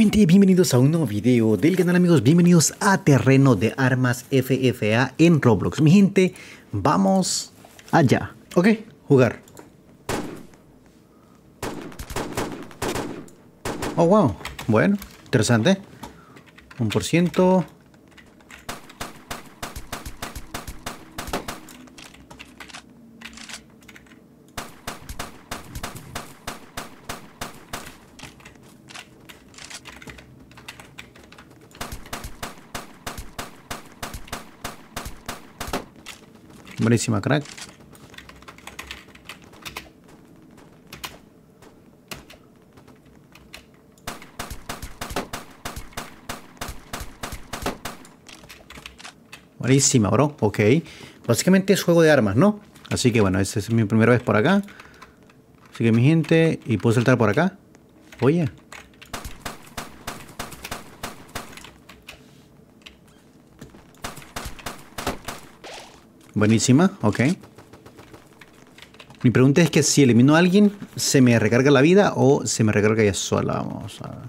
gente, bienvenidos a un nuevo video del canal, amigos. Bienvenidos a Terreno de Armas FFA en Roblox. Mi gente, vamos allá. Ok, jugar. Oh, wow. Bueno, interesante. 1%. Buenísima, crack. Buenísima, bro. Ok. Básicamente es juego de armas, ¿no? Así que bueno, esta es mi primera vez por acá. Así que mi gente, y puedo saltar por acá. Oye. Buenísima, ok. Mi pregunta es que si elimino a alguien, ¿se me recarga la vida o se me recarga ella sola? Vamos a ver.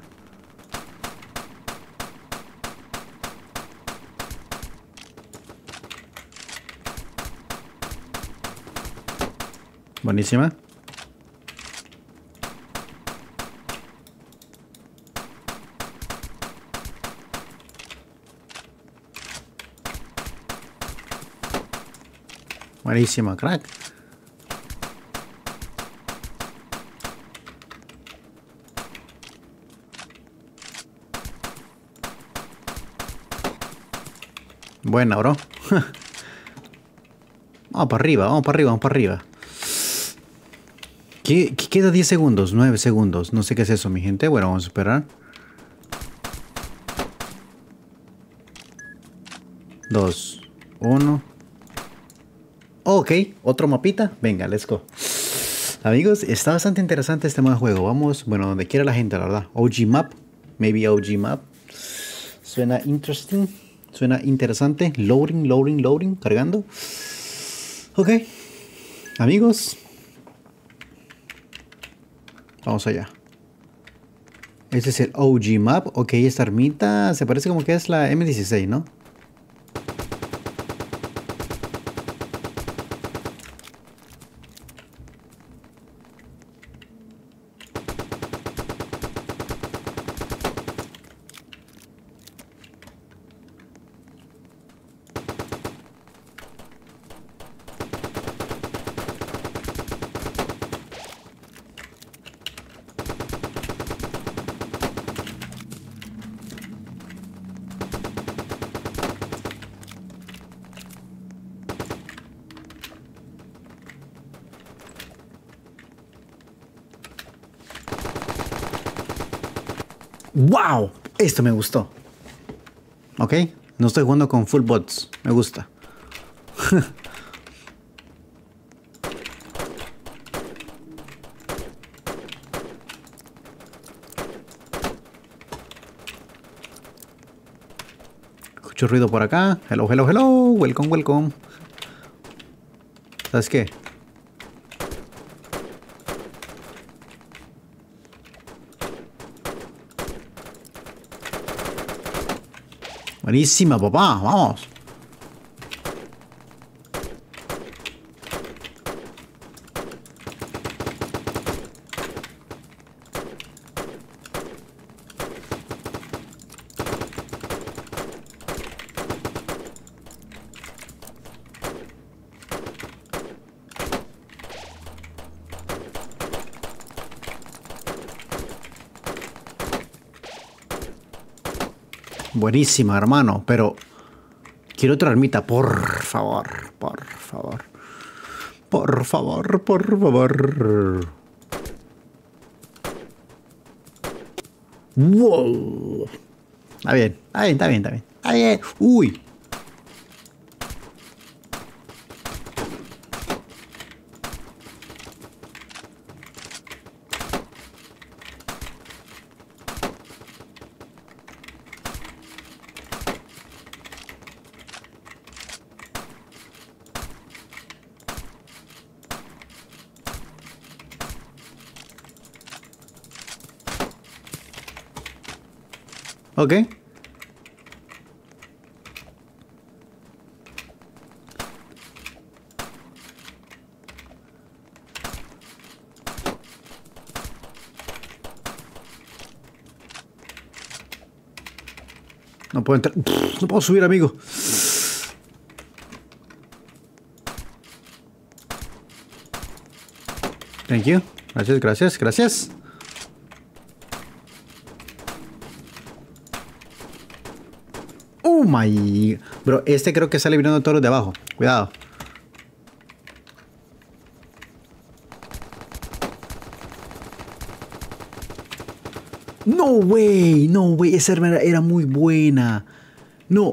Buenísima. Buenísima, crack. Buena, bro. Vamos para arriba, vamos para arriba, vamos para arriba. ¿Qué queda? 10 segundos, 9 segundos. No sé qué es eso, mi gente. Bueno, vamos a esperar. 2, 1. Ok, otro mapita. Venga, let's go. Amigos, está bastante interesante este modo de juego. Vamos, bueno, donde quiera la gente, la verdad. OG map. Maybe OG map. Suena interesting. Suena interesante. Loading, loading, loading. Cargando. Ok. Amigos. Vamos allá. Este es el OG map. Ok, esta ermita se parece como que es la M16, ¿no? ¡Wow! Esto me gustó. Ok, no estoy jugando con full bots. Me gusta. Escucho ruido por acá. Hello, hello, hello. Welcome, welcome. ¿Sabes qué? Buenísima, papá. Vamos. Buenísima, hermano. Pero quiero otra ermita, por favor. Por favor. Por favor, por favor. Wow. Está bien, está bien, está bien, está bien. Está bien. Uy. Ok. No puedo entrar. No puedo subir, amigo. Thank you. Gracias, gracias, gracias. Oh my. Bro, este creo que sale viniendo todos los de abajo. Cuidado. No way, no way. Esa arma era muy buena. No.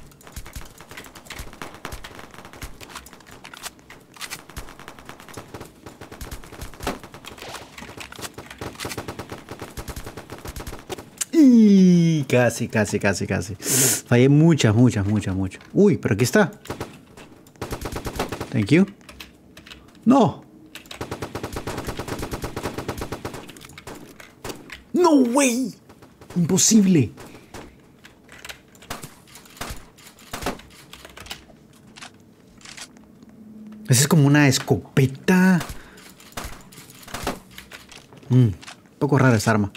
Y casi, casi, casi, casi. Fallé muchas, muchas, muchas, muchas. Uy, pero aquí está. Thank you. No. No way. Imposible. Esa es como una escopeta. Un poco rara esa arma.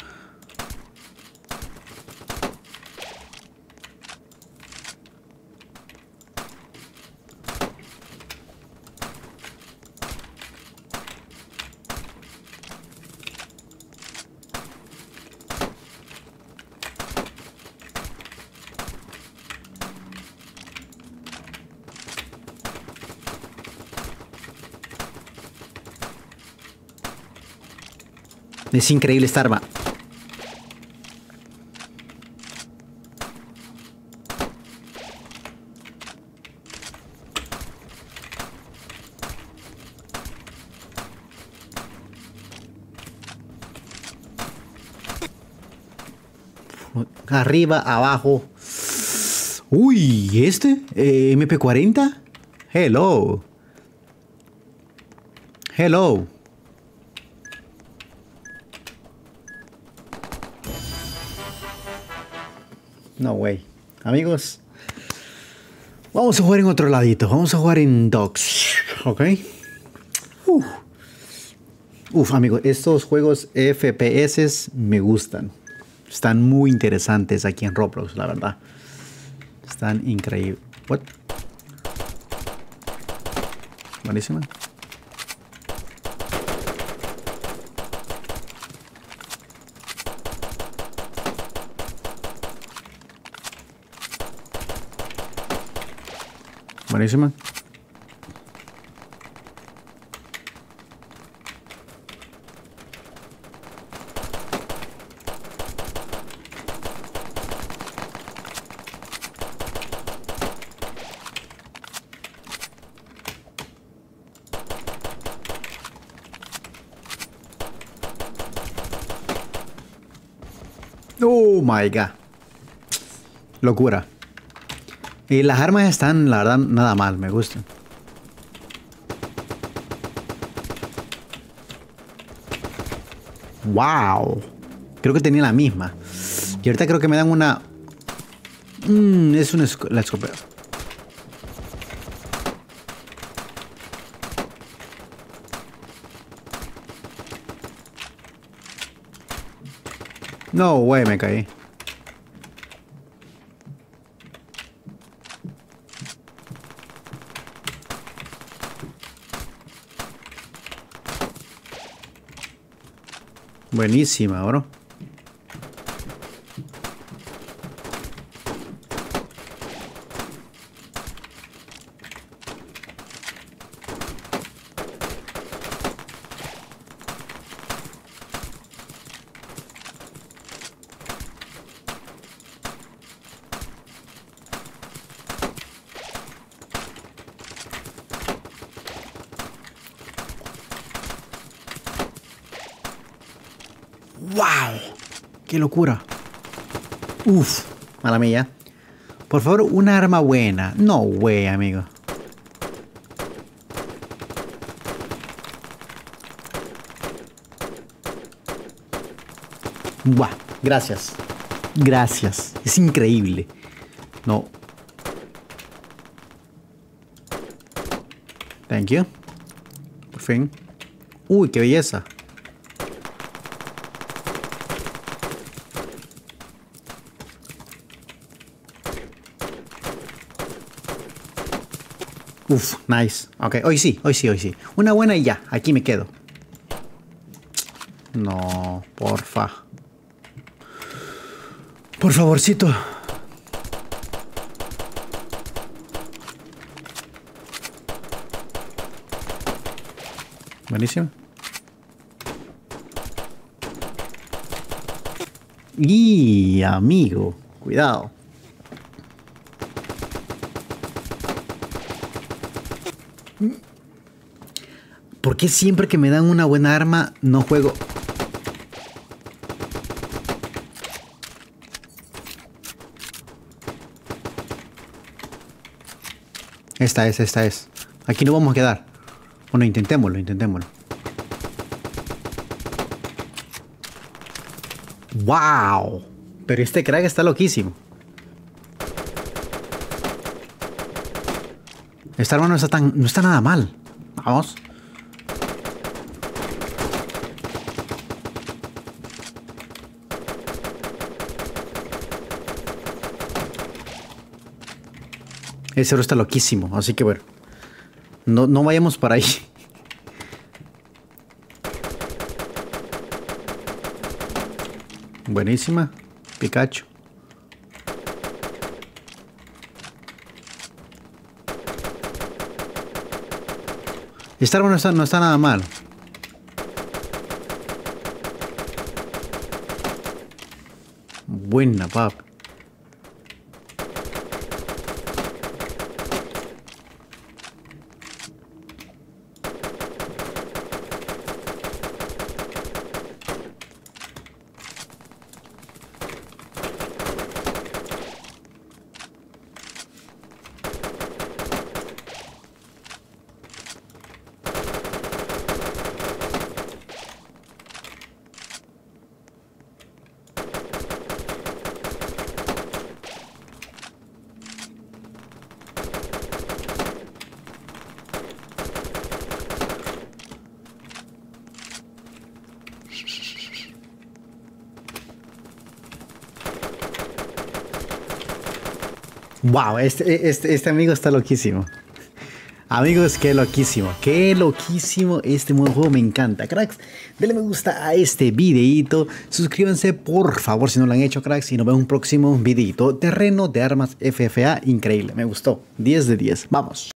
Es increíble esta arma. Arriba, abajo. Uy, ¿este? MP40. Hello. Hello. No way. Amigos, vamos a jugar en otro ladito. Vamos a jugar en Dogs. Ok. Amigos, estos juegos FPS me gustan. Están muy interesantes aquí en Roblox, la verdad. Están increíbles. What? Buenísima. Buenísima. Oh my god. Locura. Y las armas están, la verdad, nada mal, me gustan. Wow. Creo que tenía la misma. Y ahorita creo que me dan una... es una la escopeta. No, güey, me caí. Buenísima, bro. ¡Wow! ¡Qué locura! Uf, mala mía. Por favor, una arma buena. No, güey, amigo. Buah, gracias. Gracias. Es increíble. No. Thank you. Por fin. Uy, qué belleza. Uf, nice. Ok, hoy sí, hoy sí, hoy sí. Una buena y ya. Aquí me quedo. No, porfa. Por favorcito. Buenísimo. Y amigo, cuidado. ¿Por qué siempre que me dan una buena arma no juego? Esta es, esta es. Aquí no vamos a quedar. Bueno, intentémoslo, intentémoslo. ¡Wow! Pero este crack está loquísimo. Esta arma no está nada mal. Vamos. Ese oro está loquísimo, así que bueno. No vayamos para ahí. Buenísima. Pikachu. Esta arma no está nada mal. Buena, pap. Wow, este amigo está loquísimo. Amigos, qué loquísimo. Qué loquísimo este nuevo juego. Me encanta, cracks. Denle me gusta a este videito. Suscríbanse, por favor, si no lo han hecho, cracks. Y nos vemos en un próximo videito. Terreno de armas FFA. Increíble. Me gustó. 10 de 10. Vamos.